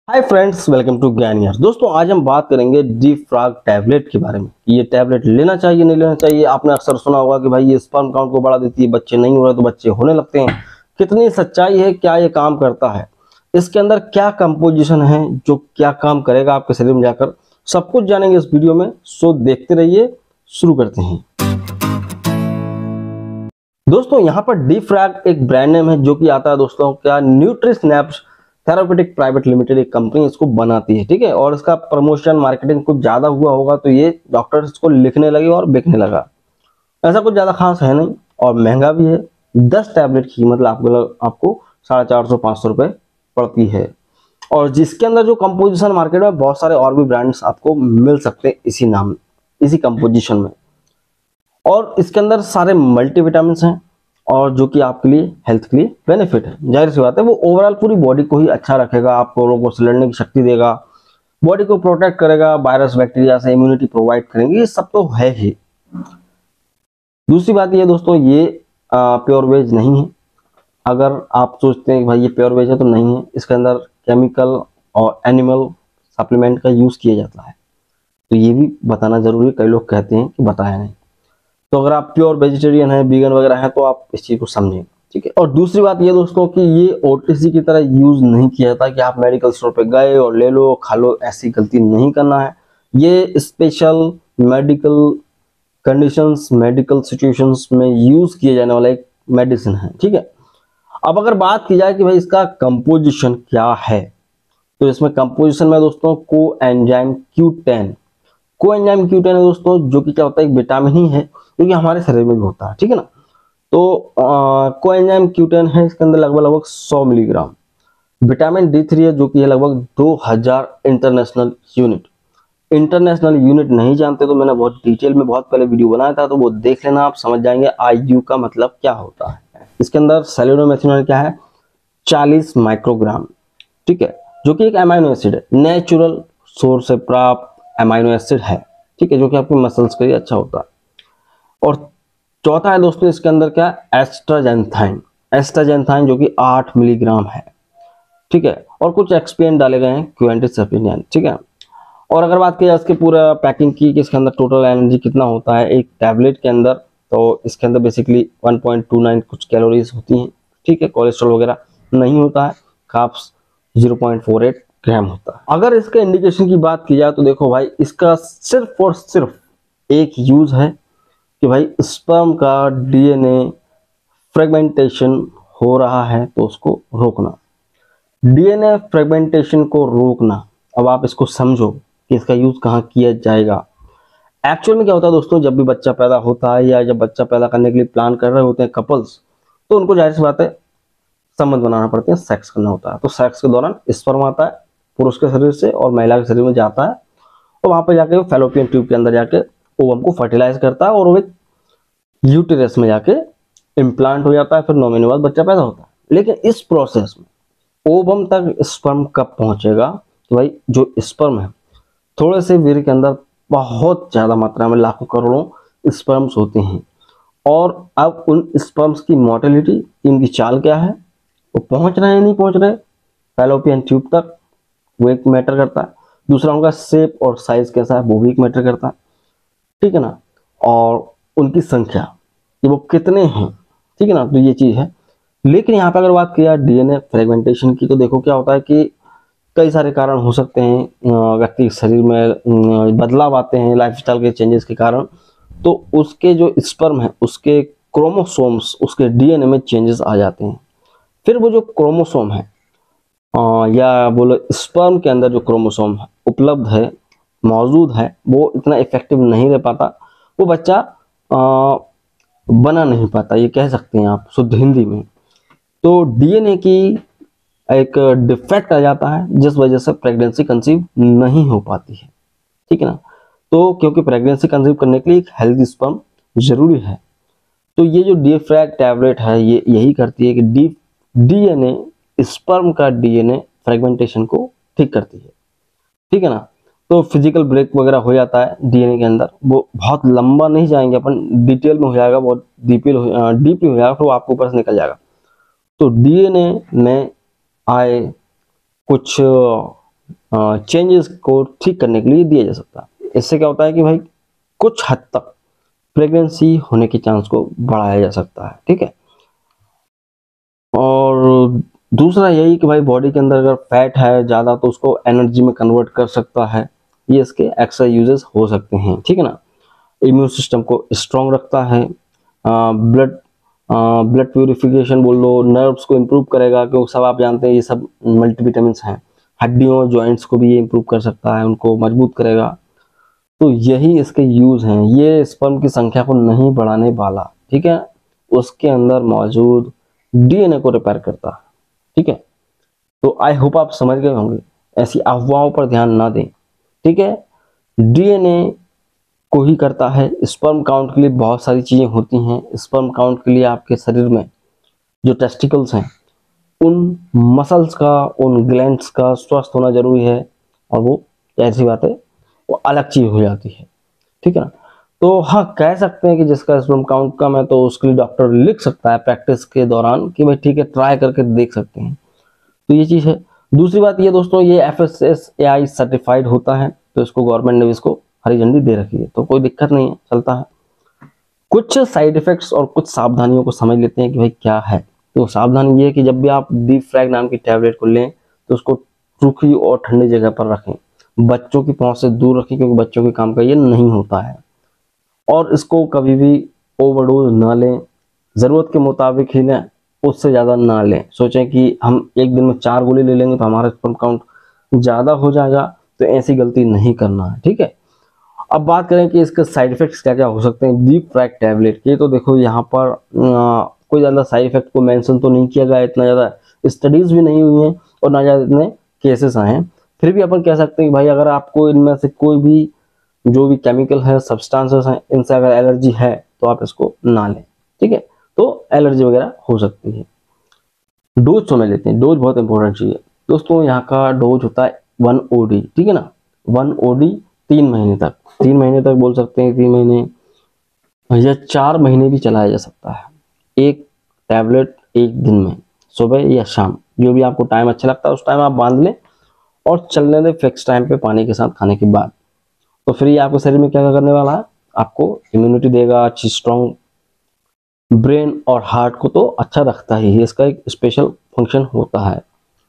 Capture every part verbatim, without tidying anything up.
Hi friends, welcome to ज्ञान यार। दोस्तों, आज हम बात करेंगे डी फ्रॉग टैबलेट के बारे में कि ये टैबलेट लेना चाहिए नहीं लेना चाहिए। आपने अक्सर सुना होगा कि भाई ये स्पर्म काउंट को बढ़ा देती है, बच्चे नहीं हो रहे तो बच्चे होने लगते हैं। कितनी सच्चाई है, क्या ये काम करता है, इसके अंदर क्या कंपोजिशन है जो क्या काम करेगा आपके शरीर में जाकर, सब कुछ जानेंगे इस वीडियो में। सो देखते रहिए, शुरू करते हैं। दोस्तों, यहाँ पर डी फ्रैग एक ब्रांड नेम है जो कि आता है दोस्तों क्या न्यूट्रिस्नैप्स थेरापेटिक प्राइवेट लिमिटेड एक कंपनी इसको बनाती है, ठीक है। और इसका प्रमोशन मार्केटिंग कुछ ज्यादा हुआ होगा तो ये डॉक्टर इसको लिखने लगे और बिकने लगा। ऐसा कुछ ज्यादा खास है नहीं और महंगा भी है। दस टैबलेट की कीमत आपको आपको साढ़े चार सौ पाँच सौ रुपए पड़ती है। और जिसके अंदर जो कंपोजिशन मार्केट में बहुत सारे और भी ब्रांड्स आपको मिल सकते हैं इसी नाम इसी कंपोजिशन में। और इसके अंदर सारे मल्टीविटामिन हैं और जो कि आपके लिए हेल्थ के लिए बेनिफिट है। जाहिर सी बात है वो ओवरऑल पूरी बॉडी को ही अच्छा रखेगा, आपको लोगों को लड़ने की शक्ति देगा, बॉडी को प्रोटेक्ट करेगा, वायरस बैक्टीरिया से इम्यूनिटी प्रोवाइड करेंगे, ये सब तो है ही। दूसरी बात ये दोस्तों, ये प्योर वेज नहीं है। अगर आप सोचते हैं कि भाई ये प्योर वेज है तो नहीं है, इसके अंदर केमिकल और एनिमल सप्लीमेंट का यूज किया जाता है, तो ये भी बताना जरूरी है। कई लोग कहते हैं कि बताया नहीं, तो अगर आप प्योर वेजिटेरियन है, वीगन वगैरह है तो आप इस चीज को समझें, ठीक है। और दूसरी बात ये दोस्तों कि ये ओटीसी की तरह यूज नहीं किया जाता कि आप मेडिकल स्टोर पे गए और ले लो खा लो, ऐसी गलती नहीं करना है। ये special medical conditions, medical situations में यूज किए जाने वाला एक मेडिसिन है, ठीक है। अब अगर बात की जाए कि भाई इसका कंपोजिशन क्या है, तो इसमें कंपोजिशन में दोस्तों को enzyme Q ten coenzyme Q ten है दोस्तों, जो कि क्या होता है एक विटामिन ही है क्योंकि हमारे शरीर में भी होता है, ठीक है ना। तो कोएंजाइम क्यू टेन है, इसके अंदर लगभग लगभग सौ मिलीग्राम। विटामिन डी थ्री है जो कि है लगभग दो हज़ार इंटरनेशनल यूनिट। इंटरनेशनल यूनिट नहीं जानते तो मैंने बहुत डिटेल में बहुत पहले वीडियो बनाया था, तो वो देख लेना, आप समझ जाएंगे आईयू का मतलब क्या होता है। इसके अंदर सेलुलोमेथिनॉल क्या है, चालीस माइक्रोग्राम, ठीक है, जो कि एक अमाइनो एसिड है, नेचुरल सोर्स से प्राप्त अमाइनो एसिड है, ठीक है, जो कि आपके मसल्स के लिए अच्छा होता है। और चौथा है दोस्तों इसके अंदर क्या, एस्ट्राजेंथाइन एस्ट्राजेंथाइन जो कि आठ मिलीग्राम है, ठीक है। और कुछ एक्सपेंट डाले गए हैं क्विंटिसेपिनियन, ठीक है। और अगर बात की जाए इसके पूरा पैकिंग की कि इसके अंदर टोटल एनर्जी कितना होता है एक टैबलेट के अंदर, तो इसके अंदर basically one point two nine कुछ कैलोरीज होती हैं, ठीक है। कोलेस्ट्रॉल वगैरह नहीं होता है, carbs zero point four eight gram होता है। अगर इसके इंडिकेशन की बात की जाए तो देखो भाई, इसका सिर्फ और सिर्फ एक यूज है कि भाई स्पर्म का डीएनए फ्रेगमेंटेशन हो रहा है तो उसको रोकना, डीएनए फ्रेगमेंटेशन को रोकना। अब आप इसको समझो कि इसका यूज कहाँ किया जाएगा। एक्चुअल में क्या होता है दोस्तों, जब भी बच्चा पैदा होता है या जब बच्चा पैदा करने के लिए प्लान कर रहे होते हैं कपल्स, तो उनको जाहिर सी बात है संबंध बनाना पड़ते हैं, सेक्स करना होता है। तो सेक्स के दौरान स्पर्म आता है पुरुष के शरीर से और महिला के शरीर में जाता है, और वहां पर जाके वो फैलोपियन ट्यूब के अंदर जाके ओवम को फर्टिलाइज करता है और वो एक यूटेरस में जाके इम्प्लांट हो जाता है। फिर नौ महीने बाद बच्चा पैदा होता है। लेकिन इस प्रोसेस में ओवम तक स्पर्म कब पहुंचेगा, तो भाई जो स्पर्म है थोड़े से वीर्य के अंदर बहुत ज्यादा मात्रा में लाखों करोड़ों स्पर्म्स होते हैं, और अब उन स्पर्म्स की मोटिलिटी, इनकी चाल क्या है, वो पहुंच रहे हैं नहीं पहुंच रहे फैलोपियन ट्यूब तक, वो एक मैटर करता है। दूसरा उनका शेप और साइज कैसा है, वो भी एक मैटर करता है, ठीक है ना। और उनकी संख्या कि वो कितने हैं, ठीक है ना, तो ये चीज है। लेकिन यहाँ पे अगर बात किया डीएनए फ्रेगमेंटेशन की, तो देखो क्या होता है कि कई सारे कारण हो सकते हैं, व्यक्ति के शरीर में बदलाव आते हैं लाइफस्टाइल के चेंजेस के कारण, तो उसके जो स्पर्म है उसके क्रोमोसोम्स, उसके डीएनए में चेंजेस आ जाते हैं। फिर वो जो क्रोमोसोम है आ, या बोलो स्पर्म के अंदर जो क्रोमोसोम उपलब्ध है, मौजूद है, वो इतना इफेक्टिव नहीं रह पाता, वो बच्चा आ, बना नहीं पाता, ये कह सकते हैं आप शुद्ध हिंदी में। तो डीएनए की एक डिफेक्ट आ जाता है जिस वजह से प्रेगनेंसी कंसीव नहीं हो पाती है, ठीक है ना। तो क्योंकि प्रेगनेंसी कंसीव करने के लिए एक हेल्दी स्पर्म जरूरी है, तो ये जो डी फ्रैग टैबलेट है ये यही करती है कि डी डीएनए स्पर्म का डीएनए फ्रेगमेंटेशन को ठीक करती है, ठीक है ना। तो फिजिकल ब्रेक वगैरह हो जाता है डीएनए के अंदर, वो बहुत लंबा नहीं जाएंगे अपन, डिटेल में हो जाएगा, बहुत डीपली डीपली हो जाएगा, फिर वो आपके ऊपर से निकल जाएगा। तो डीएनए में आए कुछ चेंजेस को ठीक करने के लिए दिया जा सकता है। इससे क्या होता है कि भाई कुछ हद तक प्रेगनेंसी होने के चांस को बढ़ाया जा सकता है, ठीक है। और दूसरा यही कि भाई बॉडी के अंदर अगर फैट है ज़्यादा तो उसको एनर्जी में कन्वर्ट कर सकता है। ये इसके एक्स्ट्रा यूजेस हो सकते हैं, ठीक है ना। इम्यून सिस्टम को स्ट्रॉन्ग रखता है, ब्लड ब्लड प्यूरिफिकेशन बोल लो, नर्व्स को इम्प्रूव करेगा, क्योंकि सब आप जानते हैं ये सब मल्टीविटामिन हैं। हड्डियों जॉइंट्स को भी ये इम्प्रूव कर सकता है, उनको मजबूत करेगा। तो यही इसके यूज हैं। ये स्पर्म की संख्या को नहीं बढ़ाने वाला, ठीक है, उसके अंदर मौजूद डीएनए को रिपेयर करता है, ठीक है। तो आई होप आप समझ गए होंगे, ऐसी अफवाहों पर ध्यान ना दें, ठीक है। डीएनए को ही करता है। स्पर्म काउंट के लिए बहुत सारी चीजें होती हैं। स्पर्म काउंट के लिए आपके शरीर में जो टेस्टिकल्स हैं उन मसल्स का, उन ग्लैंड्स का स्वस्थ होना जरूरी है, और वो ऐसी बात है वो अलग चीज हो जाती है, ठीक है ना। तो हाँ, कह सकते हैं कि जिसका स्पर्म काउंट कम है तो उसके लिए डॉक्टर लिख सकता है प्रैक्टिस के दौरान कि भाई ठीक है, ट्राई करके देख सकते हैं। तो ये चीज है। दूसरी बात ये दोस्तों, ये F S S A I certified होता है, तो इसको गवर्नमेंट ने इसको हरी झंडी दे रखी है, तो कोई दिक्कत नहीं है, चलता है। कुछ साइड इफेक्ट्स और कुछ सावधानियों को समझ लेते हैं कि भाई क्या है। तो सावधानी ये है कि जब भी आप डी फ्रैग नाम की टैबलेट को लें तो उसको सूखी और ठंडी जगह पर रखें, बच्चों की पहुंच से दूर रखें, क्योंकि बच्चों के काम का ये नहीं होता है। और इसको कभी भी ओवरडोज ना लें, जरूरत के मुताबिक ही लें, उससे ज्यादा ना लें। सोचें कि हम एक दिन में चार गोली ले लेंगे तो हमारा स्पर्म काउंट ज्यादा हो जाएगा, तो ऐसी गलती नहीं करना है, ठीक है। अब बात करें कि इसके साइड इफेक्ट्स क्या क्या हो सकते हैं डी फ्रैग टैबलेट के। तो देखो यहाँ पर आ, कोई ज़्यादा साइड इफेक्ट को मेंशन तो नहीं किया गया, इतना ज़्यादा स्टडीज भी नहीं हुई हैं और ना ज़्यादा इतने केसेस आए हैं। फिर भी अपन कह सकते हैं कि भाई अगर आपको इनमें से कोई भी जो भी केमिकल है, सब्सटेंसेस हैं, इनसे अगर एलर्जी है तो आप इसको ना लें, ठीक है। तो एलर्जी वगैरह हो सकती है। डोज समझ लेते हैं। डोज बहुत इंपॉर्टेंट चीज़ है दोस्तों। यहाँ का डोज होता है वन ओ डी, ठीक है ना। वन ओ डी तीन महीने तक, तीन महीने तक बोल सकते हैं, तीन महीने या चार महीने भी चलाया जा सकता है। एक टैबलेट एक दिन में, सुबह या शाम, जो भी आपको टाइम अच्छा लगता है उस टाइम आप बांध लें और चलने दें फिक्स टाइम पे पानी के साथ खाने के बाद। तो फिर ये आपके शरीर में क्या क्या करने वाला है, आपको इम्यूनिटी देगा, अच्छी स्ट्रॉन्ग, ब्रेन और हार्ट को तो अच्छा रखता ही है, इसका एक स्पेशल फंक्शन होता है।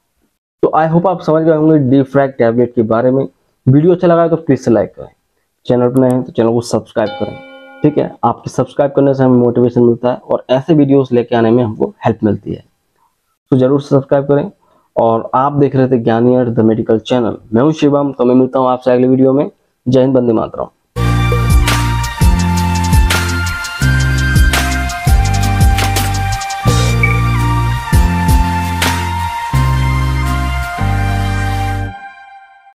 तो आई होप आप समझ गए होंगे डी फ्रैग टैबलेट के बारे में। वीडियो अच्छा लगा है तो प्लीज से लाइक करें, चैनल पर नए हैं तो चैनल को सब्सक्राइब करें, ठीक है। आपके सब्सक्राइब करने से हमें मोटिवेशन मिलता है और ऐसे वीडियोस लेके आने में हमको हेल्प मिलती है। तो जरूर सब्सक्राइब करें। और आप देख रहे थे ज्ञानी अर्थ द मेडिकल चैनल। मैं हूं शिवम, तो मैं मिलता हूं आपसे अगले वीडियो में। जय हिंद, वंदे मातरम।